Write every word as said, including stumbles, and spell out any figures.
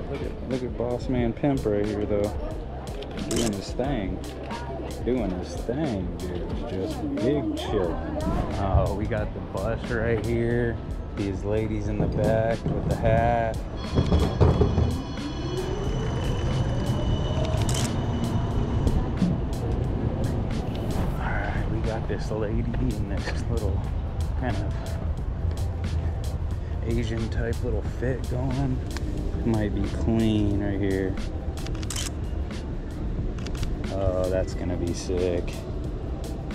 Look at look at Boss Man Pimp right here though. Doing his thing. Doing his thing, dude. Just big chillin'. Oh, we got the bus right here. These ladies in the back with the hat. Alright, we got this lady in this little kind of Asian type little fit going. Might be clean right here. Oh, that's gonna be sick.